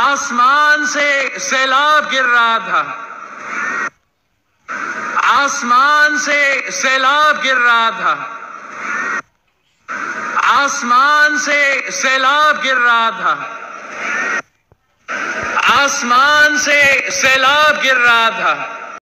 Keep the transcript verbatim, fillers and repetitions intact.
आसमान से सैलाब गिर रहा था, आसमान से सैलाब गिर रहा था, आसमान से सैलाब गिर रहा था, आसमान से सैलाब गिर रहा था।